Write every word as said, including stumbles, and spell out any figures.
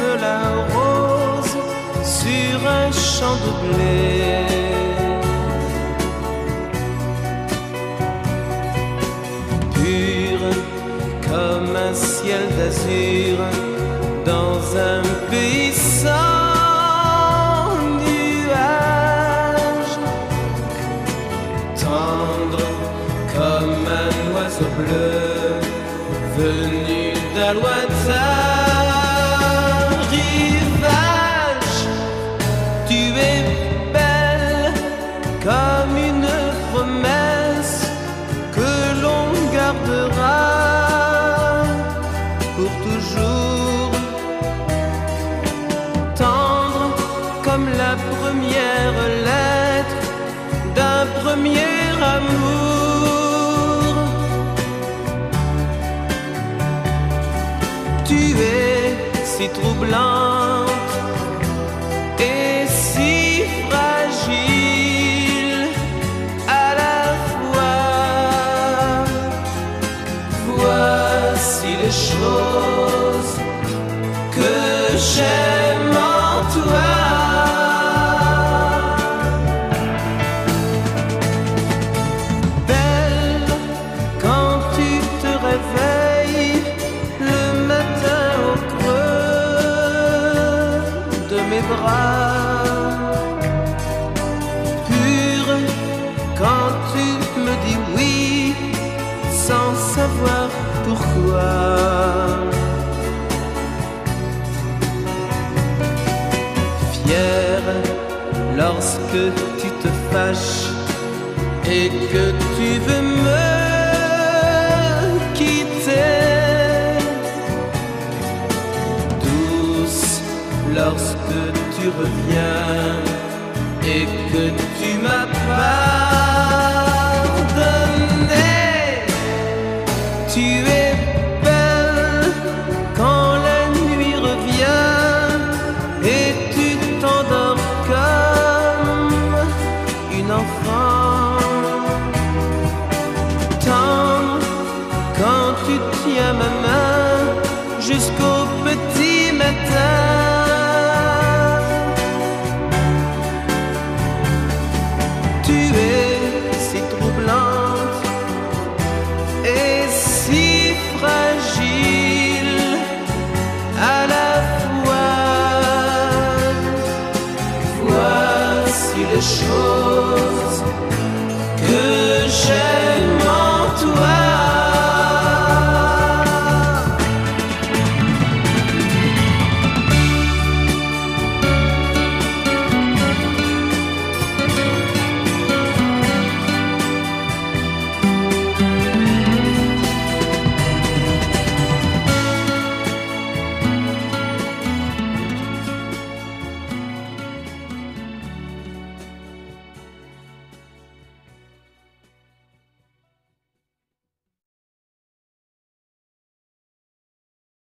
de la rose sur un champ de blé. Pure comme un ciel d'azur dans un pays sans nuages, tendre comme un oiseau bleu venu d'un lointain rivage. Tu es belle comme une promesse que l'on gardera pour toujours, tendre comme la première lettre d'un premier amour. Tu es si troublante et si fragile à la fois. Voici les choses que j'aime en toi. Belle, quand tu te réveilles le matin au creux de mes bras, pure quand tu me dis oui sans savoir pourquoi. Fière lorsque tu te fâches et que tu veux me quitter, douce lorsque tu reviens et que tu m'as pardonné. Tu es belle quand la nuit revient et tu t'endors comme une enfant, tendre quand tu tiens ma main jusqu'au petit matin. Tu es si troublante et si fragile à la fois. Voici les choses que j'aime.